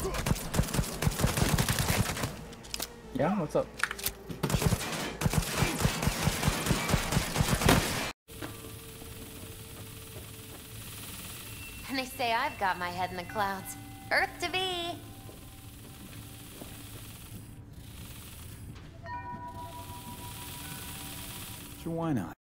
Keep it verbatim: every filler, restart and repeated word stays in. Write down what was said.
Yeah, what's up? And they say I've got my head in the clouds. Earth to be! Sure, why not?